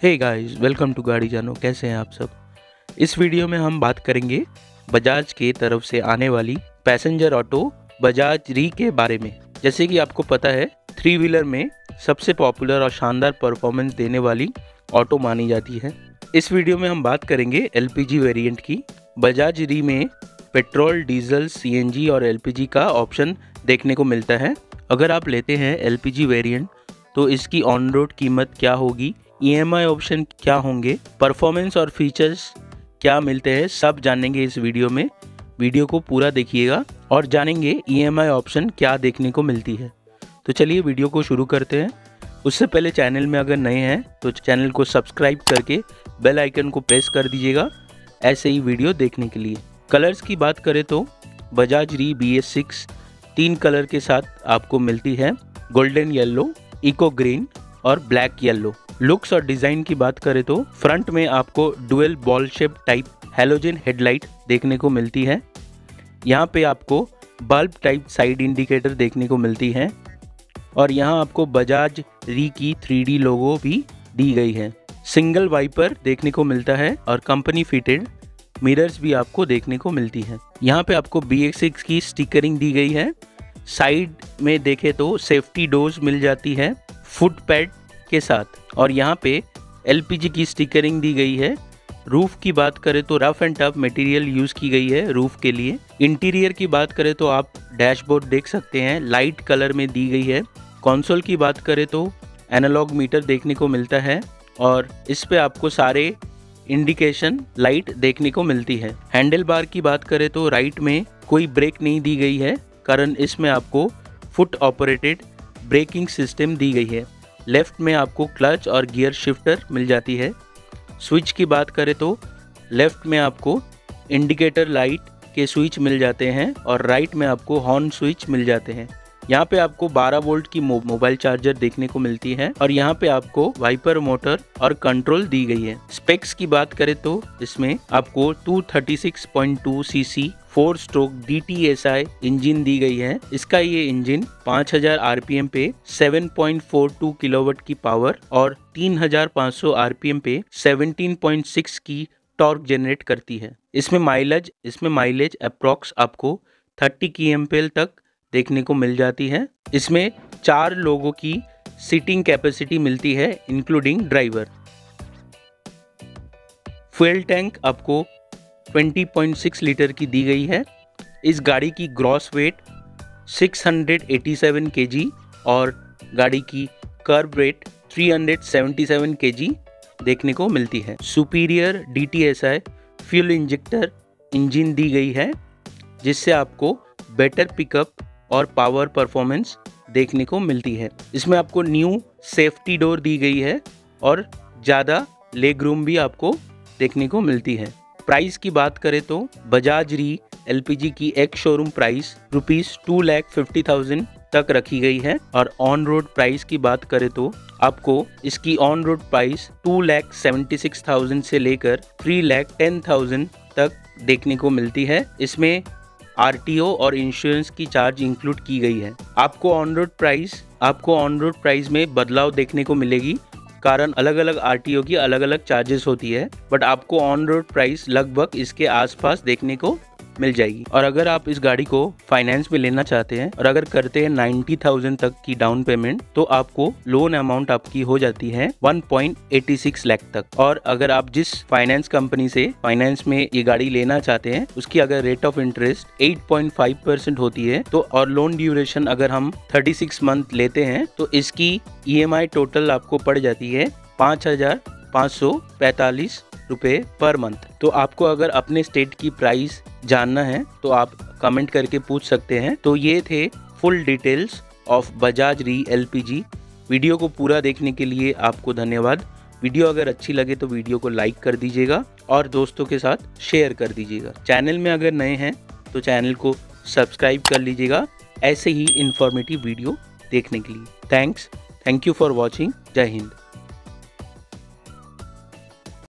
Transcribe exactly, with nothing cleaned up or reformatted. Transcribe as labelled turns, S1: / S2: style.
S1: Hey guys, welcome to गाड़ी जानो। कैसे हैं आप सब। इस वीडियो में हम बात करेंगे बजाज के तरफ से आने वाली पैसेंजर ऑटो बजाज री के बारे में। जैसे कि आपको पता है, थ्री व्हीलर में सबसे पॉपुलर और शानदार परफॉर्मेंस देने वाली ऑटो मानी जाती है। इस वीडियो में हम बात करेंगे एलपीजी वेरिएंट की। बजाज री में पेट्रोल, डीजल, सीएनजी और एलपीजी का ऑप्शन देखने को मिलता है। अगर आप लेते हैं एलपीजी वेरिएंट तो इसकी ऑन रोड कीमत क्या होगी, ईएमआई ऑप्शन क्या होंगे, परफॉर्मेंस और फीचर्स क्या मिलते हैं, सब जानेंगे इस वीडियो में। वीडियो को पूरा देखिएगा और जानेंगे ईएमआई ऑप्शन क्या देखने को मिलती है। तो चलिए वीडियो को शुरू करते हैं। उससे पहले चैनल में अगर नए हैं तो चैनल को सब्सक्राइब करके बेल आइकन को प्रेस कर दीजिएगा ऐसे ही वीडियो देखने के लिए। कलर्स की बात करें तो Bajaj RE B S six तीन कलर के साथ आपको मिलती है, गोल्डन येलो, इको ग्रीन और ब्लैक येलो। लुक्स और डिज़ाइन की बात करें तो फ्रंट में आपको dual ball shape type halogen headlight देखने को मिलती है। यहाँ पे आपको बल्ब टाइप साइड इंडिकेटर देखने को मिलती है और यहाँ आपको बजाज री की थ्री डी लोगो भी दी गई है। सिंगल वाइपर देखने को मिलता है और कंपनी फिटेड मिरर्स भी आपको देखने को मिलती है। यहाँ पे आपको बी एस सिक्स की स्टिकरिंग दी गई है। साइड में देखें तो सेफ्टी डोर्स मिल जाती है फुट पैड के साथ और यहाँ पे एलपीजी की स्टिकरिंग दी गई है। रूफ की बात करें तो rough and tough material use की गई है रूफ के लिए। इंटीरियर की बात करें तो आप डैशबोर्ड देख सकते हैं, लाइट कलर में दी गई है। कंसोल की बात करें तो एनालॉग मीटर देखने को मिलता है और इस पे आपको सारे इंडिकेशन लाइट देखने को मिलती है। हैंडल बार की बात करें तो राइट में कोई ब्रेक नहीं दी गई है, कारण इसमें आपको फुट ऑपरेटेड ब्रेकिंग सिस्टम दी गई है। लेफ्ट में आपको क्लच और गियर शिफ्टर मिल जाती है। स्विच की बात करें तो लेफ्ट में आपको इंडिकेटर लाइट के स्विच मिल जाते हैं और राइट में आपको हॉर्न स्विच मिल जाते हैं। यहाँ पे आपको बारह वोल्ट की मो, मोबाइल चार्जर देखने को मिलती है और यहाँ पे आपको वाइपर मोटर और कंट्रोल दी गई है। स्पेक्स की बात करें तो इसमें आपको two thirty six point two CC four stroke D T S I engine दी गई है। इसका ये इंजन पाँच हज़ार आरपीएम पे seven point four two kilowatt की पावर और तीन हज़ार पाँच सौ आरपीएम पे सेवनटीन पॉइंट सिक्स की टॉर्क जनरेट करती है। इसमें माइलेज इसमें माइलेज अप्रॉक्स आपको थर्टी की एम पी एल तक देखने को मिल जाती है। इसमें चार लोगों की सीटिंग कैपेसिटी मिलती है इंक्लूडिंग ड्राइवर। फ्यूल टैंक आपको ट्वेंटी पॉइंट सिक्स लीटर की दी गई है। इस गाड़ी की gross weight six hundred eighty seven KG और गाड़ी की kerb rate three hundred seventy seven KG देखने को मिलती है। Superior D T S I fuel injector engine दी गई है जिससे आपको बेटर पिकअप और पावर परफॉर्मेंस देखने को मिलती है। इसमें आपको न्यू सेफ्टी डोर दी गई है और ज़्यादा लेग रूम भी आपको देखने को मिलती है। प्राइस की बात करें तो बजाज री एलपीजी की एक showroom price rupees two lakh fifty thousand तक रखी गई है और ऑन रोड प्राइस की बात करें तो आपको इसकी on road price two lakh seventy six thousand से लेकर थ्री लैख टेन थाउजेंड तक देखने को मिलती है। इसमें आरटीओ और इंश्योरेंस की चार्ज इंक्लूड की गई है। आपको ऑन रोड प्राइस आपको ऑन रोड प्राइस में बदलाव देखने को मिलेगी, कारण अलग अलग आरटीओ की अलग अलग चार्जेस होती है, बट आपको ऑन रोड प्राइस लगभग इसके आसपास देखने को मिल जाएगी। और अगर आप इस गाड़ी को फाइनेंस में लेना चाहते हैं और अगर करते हैं नाइन्टी थाउजेंड तक की डाउन पेमेंट तो आपको लोन अमाउंट आपकी हो जाती है one point eighty six lakh तक। और अगर आप जिस फाइनेंस कंपनी से फाइनेंस में ये गाड़ी लेना चाहते हैं उसकी अगर rate of interest eight point five percent होती है तो और लोन ड्यूरेशन अगर हम थर्टी सिक्स मंथ लेते हैं तो इसकी ईएमआई टोटल आपको पड़ जाती है पाँच हजार पाँच सौ पैंतालीस रुपये पर मंथ। तो आपको अगर अपने स्टेट की प्राइस जानना है तो आप कमेंट करके पूछ सकते हैं। तो ये थे फुल डिटेल्स ऑफ बजाज री एलपीजी। वीडियो को पूरा देखने के लिए आपको धन्यवाद। वीडियो अगर अच्छी लगे तो वीडियो को लाइक कर दीजिएगा और दोस्तों के साथ शेयर कर दीजिएगा। चैनल में अगर नए हैं तो चैनल को सब्सक्राइब कर लीजिएगा ऐसे ही इंफॉर्मेटिव वीडियो देखने के लिए। Thanks thank you for watching. जय हिंद।